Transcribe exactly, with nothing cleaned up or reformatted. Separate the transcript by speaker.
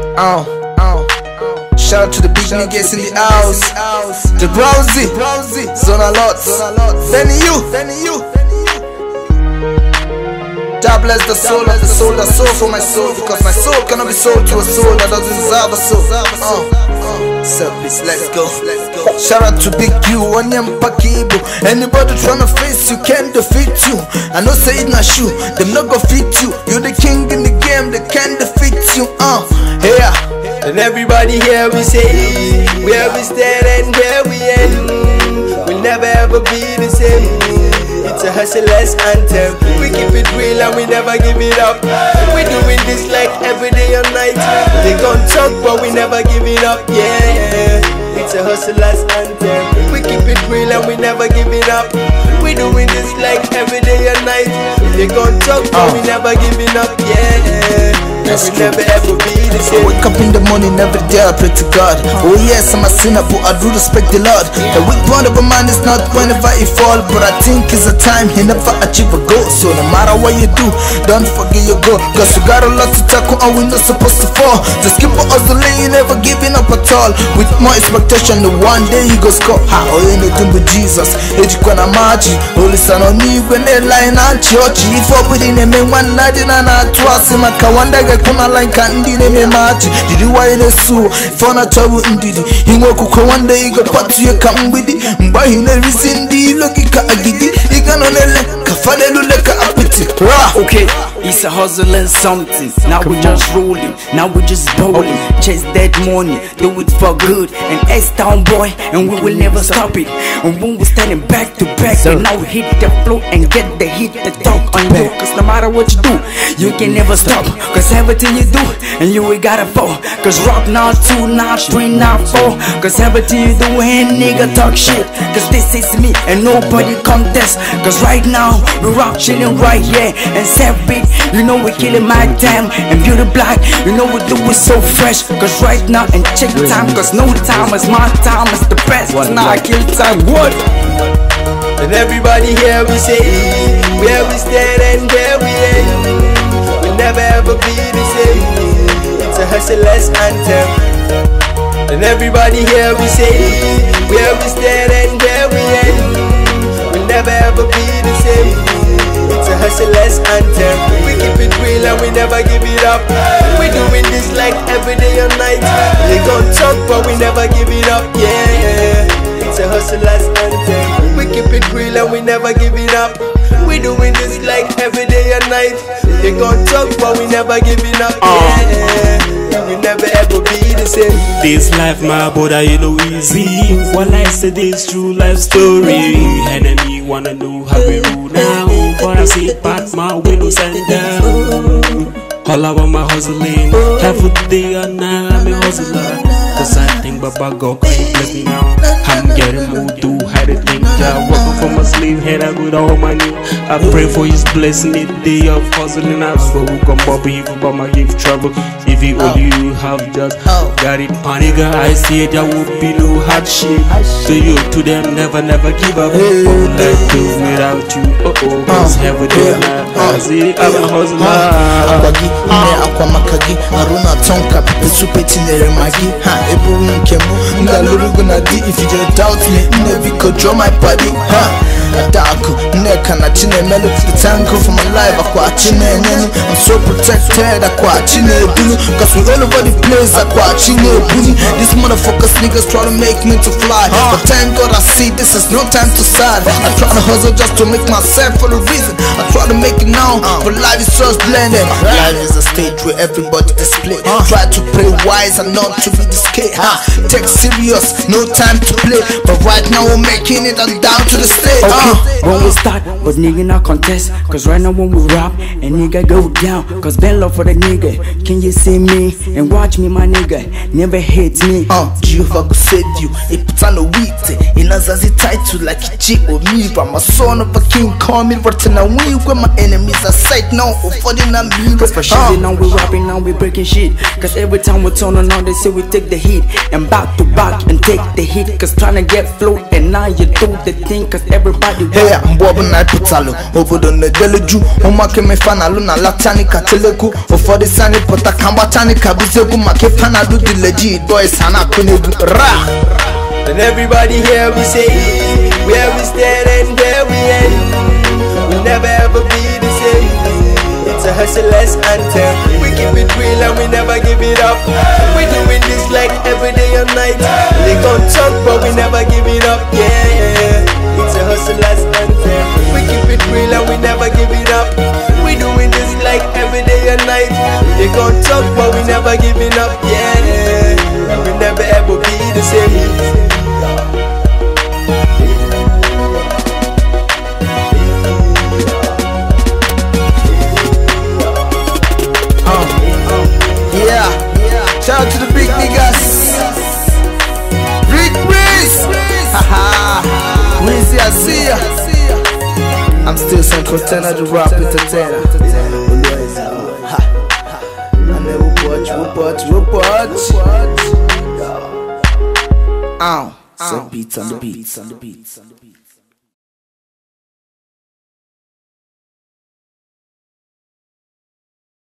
Speaker 1: Oh, oh. Shout out to the big niggas in the house. The Browsy, Zona Lots, Benny you, Benny you. God bless the soul of the soul, the soul for my soul, because my soul cannot be sold to a soul that doesn't deserve a soul. Uh, so please, let's go. Shout out to Big U, Onyam Pakibu. Anybody tryna face you can't defeat you. I know say it not shoe, them not go fit you. You're the king in the game, they can't defeat you. Uh, yeah.
Speaker 2: And everybody here we say, where we stand and where we end, we'll never ever be the same. It's a hustler's anthem. We keep it real and we never give it up. We doing this like every day and night. They gon' talk but we never give it up. Yeah, it's a hustler's anthem. We keep it real and we never give it up. We doing this like every day and night. They gon' talk but we never give it up. Yeah, we never ever be the same.
Speaker 1: I wake up in the morning every day I pray to God. Oh yes, I'm a sinner but I do respect the Lord. The weak point of a man is not whenever he fall, but I think it's a time he never achieve a goal. So no matter what you do, don't forget your goal, cause you got a lot to tackle and we're not supposed to fall. Just keep on hustling, never giving up at all. With more expectation, the one day you go score. Ha, oh you know with Jesus. Ejikwana maji, holy son on me when they line and church. If I put in a man one night in an atwas in my kawanda kuna like kandi neme maji. Did you why the sue? For not trouble indeed. He woke up one day you got part to your come with it. Mba hine risindi loki ka agidi. He can only kafale luleka apiti.
Speaker 3: Okay, it's a hustle and something. Now we just rolling, now we just bowling. Chase that money, do it for good. And S-Town boy, and we will never stop it. And when we're standing back to back, and now we hit the flow and get the hit, the talk on you. Cause no matter what you do, you can never stop. Cause everything you do, and you will gotta fall. Cause rock now two, now three, now four. Cause everything you do, and nigga talk shit. Cause this is me, and nobody contest. Cause right now, we rock chilling right here. And set beat, you know we killing my time. And beauty black, you know we do it so fresh. Cause right now, and check time, cause no time is my time, it's the best. Cause now I kill time, what?
Speaker 2: And everybody here we say, where we stand and where we end, we'll never ever be the same. It's a hustler's anthem. And everybody here we say, where we stand and where we end, we'll never ever be the same. It's a hustler's anthem. We keep it real and we never give it up. We doing this like every day and night. They gon' talk but we never give it up. Yeah, it's a hustler's anthem. We keep it real and we never give it up. We doing this like every day and night. They gon' talk but we never give it up. Yeah, we never ever be the same.
Speaker 4: This life my brother you know easy. What I say this true life story. Enemy wanna know how we rule now, but I see past my windows and down. All about my hustling, every day and night I'm a hustler. Cause I think Baba God can bless me now. I'm getting more to hide the thing. I'm working for my sleeve, head I with all my money. I pray for his blessing the day of hustling. I swear who come up here for my give trouble. If you only you have just got it panic, I see it, there will be no hardship. To you, to them, never, never give up. What would I do without you? Oh oh, cause every day I see I'm a hustler.
Speaker 1: Ine akwa makagi aruna tonka pesu petinere magi ha ebu nkemu nga lorugo na di. If you just doubt me ne viko draw my body ha adaku ne kana chine melo to the tango for my life akwa chine nenu. I'm so protected akwa chine dunu, cause we all over the place akwa chine buni. These motherfuckers niggas try to make me to fly, but thank God I see this is no time to sad. I try to hustle just to make myself for a reason. I try to make it now, but life is just blended. Life is a stage where everybody display. Uh, Try to play wise and not to be scared. Uh, take serious, no time to play. But right now we're making it and down to the stage.
Speaker 3: Okay,
Speaker 1: uh.
Speaker 3: when we start, but nigga not contest. Cause right now when we rap, and nigga go down. Cause bend love for the nigga. Can you see me and watch me, my nigga? Never hate me.
Speaker 1: Uh, Jehovah go save you. It puts on a wheat. In a zazi title like Ichi or me. But my son of a king call me rotten and win. me when my enemies are sight now. For the na me.
Speaker 3: Cause for shit, now we rapping, now we breaking shit. Cause every time we turn on, they say we take the heat. And back to back and take the hit. Cause trying to get flow and now you do the thing. Cause everybody
Speaker 1: hey, I'm Bob and I put alo. Over the Delaju. Oma keme fanalu na latani kateleku. For the sunny pota kambatani kabiseku. Make fanalu di legit. Boys hana kunebu. Ra!
Speaker 2: And everybody here we say, where we stand and where we end. We'll never ever be the same. It's a hustler's anthem. We keep it real and we never give it up. We doing this like every day and night. They gon' talk but we never give it up. Yeah, it's a hustler's anthem. We keep it real and we never give it up. We doing this like every day and night. They gon' talk but we never give it up. Yeah, we'll never ever be the same.
Speaker 1: Shout out to the big niggas. Rick Breeze. Haha. Breezy, I see ya. I'm still Central Tenor, the rap entertainer. I never watch, whoop watch, whoop watch. Ow. Some beats on the beats, on the beats, on the beats.